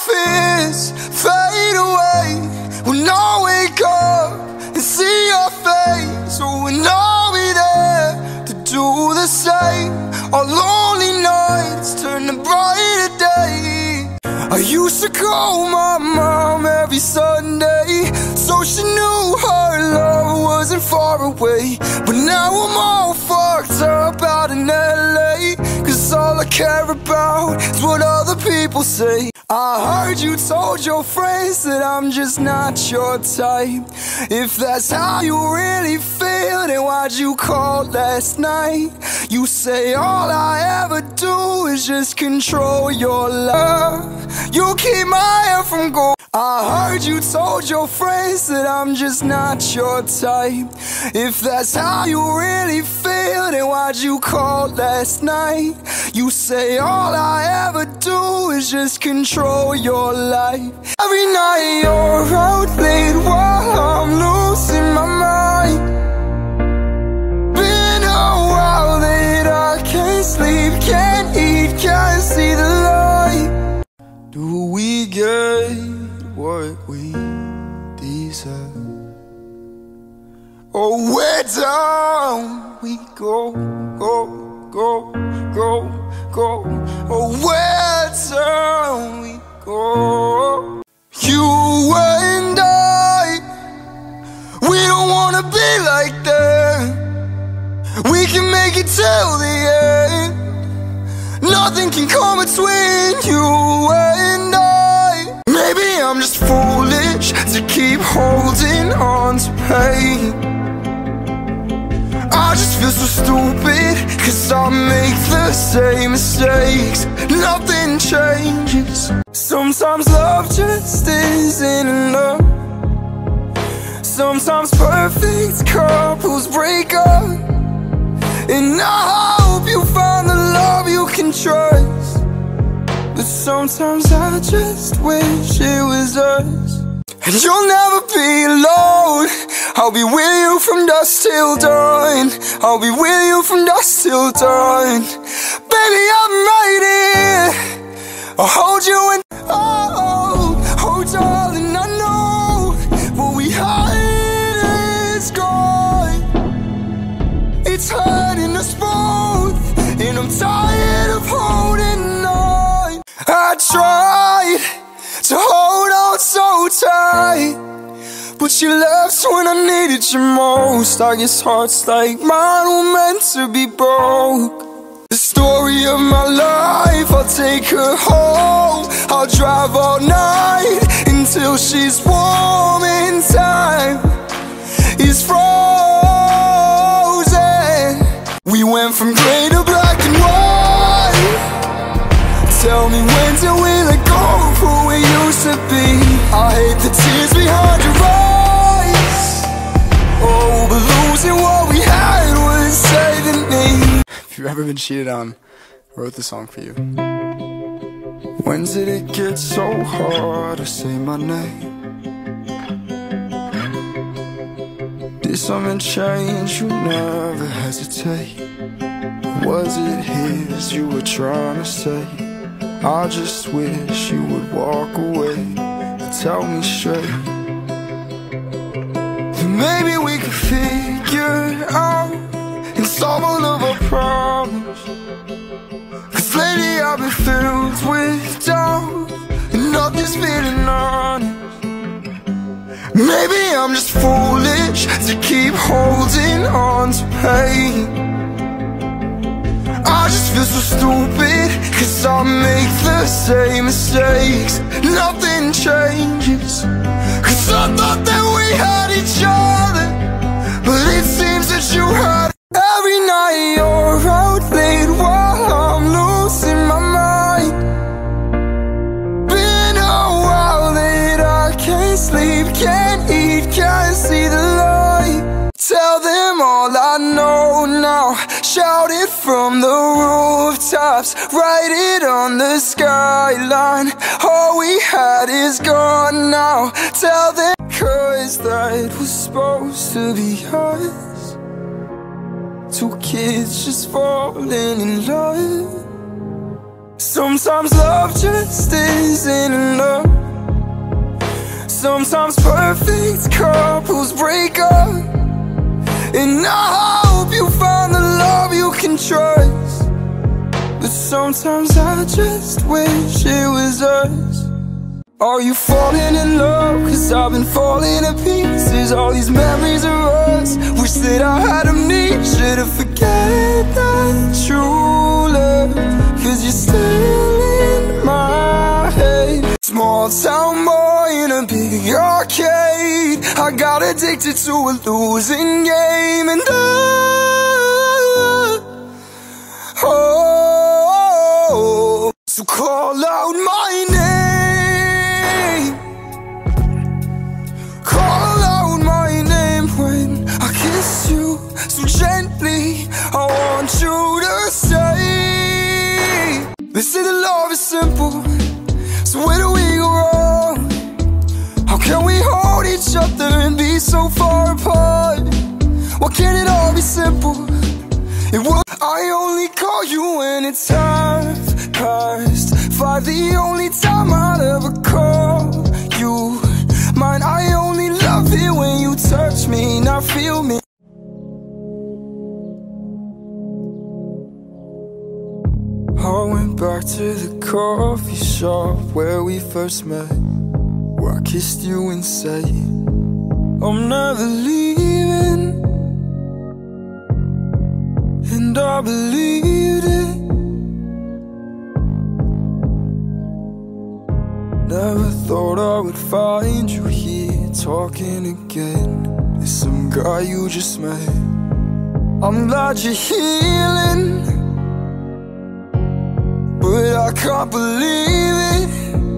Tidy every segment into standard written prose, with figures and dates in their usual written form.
fears fade away when I wake up and see your face. Oh, and I'll be there to do the same. Our lonely nights turn to brighter days. I used to call my mom every Sunday, so she knew her love wasn't far away. But now I'm all fucked up out in LA, 'cause all I care about is what other people say. I heard you told your friends that I'm just not your type. If that's how you really feel, then why'd you call last night? You say all I ever do is just control your love. You keep my hair from gold. I heard you told your friends that I'm just not your type. If that's how you really feel, then why'd you call last night? You say all I ever do is just control your life. Every night you're out late while I'm losing my mind. Been a while that I can't sleep, can't eat, can't see the light. Do we get what we deserve? Oh, where down we go, go, go, go, go. Oh, where down we go. You and I, we don't wanna be like that. We can make it till the end. Nothing can come between you and I. Maybe I'm just foolish to keep holding on to pain. I just feel so stupid, 'cause I make the same mistakes. Nothing changes. Sometimes love just isn't enough. Sometimes perfect couples break up. And I hope you find the love you can trust. But sometimes I just wish it was us. And you'll never be alone. I'll be with you from dusk till dawn. I'll be with you from dusk till dawn. Baby, I'm right here. I'll hold you and oh darling, I know what we hide is gone. It's hurting us both, and I'm tired of holding on. I tried to hold on so tight, but you left when I needed you most. I guess hearts like mine were meant to be broke. The story of my life, I'll take her home. I'll drive all night until she's warm in time is frozen. We went from gray to black and white. Tell me, when do we let go of who we used to be? I hate the tears behind your eyes. Oh, but losing what we had was saving me. If you've ever been cheated on, I wrote this song for you. When did it get so hard to say my name? Did something change? You never hesitate. Was it his you were trying to say? I just wish you would walk away and tell me straight. Maybe we could figure it out and solve all of our problems. 'Cause lately I've been filled with doubt and nothing's feeling honest. Maybe I'm just foolish to keep holding on to pain. I just feel so stupid, 'cause I make the same mistakes. Nothing changes, 'cause I thought that we had each other, but it seems that you had. Every night you're out late while I'm losing my mind. Been a while that I can't sleep, can't eat, can't see the light. Tell them all I know now, shout it from the rooftops, write it on the skyline. All we had is gone now. Tell them, 'cause that was supposed to be us. Two kids just falling in love. Sometimes love just isn't enough. Sometimes perfect couples break up, and I hope you find the love you can trust. But sometimes I just wish it was us. Are you falling in love? Cause I've been falling to pieces. All these memories of us, wish that I had amnesia to forget that true love. Cause you're still in my head. Small town boy in a big arcade, I got addicted to a losing game. And so call out my name. Call out my name when I kiss you so gently. I want you to say, they say that love is simple, so where do we go wrong? How can we hold each other and be so far apart? Why can't it all be simple? It will. I only call you when it's 5:30, the only time I'd ever call you mine. I only love it when you touch me, not feel me. I went back to the coffee shop where we first met, where I kissed you and said, I'm never leaving. And I believed it. Never thought I would find you here talking again. It's some guy you just met. I'm glad you're healing, but I can't believe it.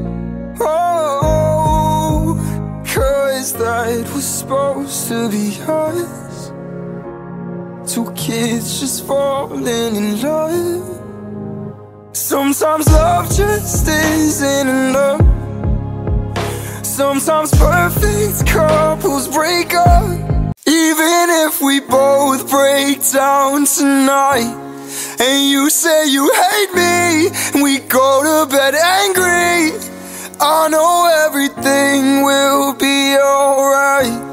Oh, cause that was supposed to be us. Two kids just falling in love. Sometimes love just isn't enough. Sometimes perfect couples break up. Even if we both break down tonight, and you say you hate me, and we go to bed angry, I know everything will be alright.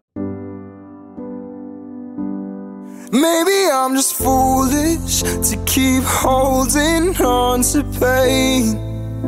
Maybe I'm just foolish to keep holding on to pain.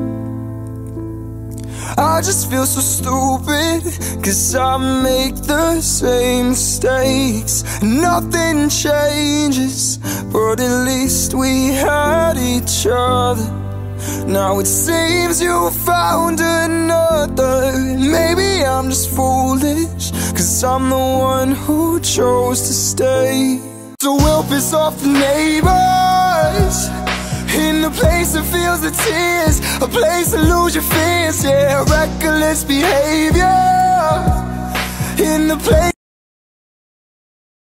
I just feel so stupid, cause I make the same mistakes. Nothing changes, but at least we had each other. Now it seems you found another. Maybe I'm just foolish, cause I'm the one who chose to stay. So we'll piss off the neighbors, in a place that feels the tears, a place to lose your fears, yeah, reckless behavior, in the place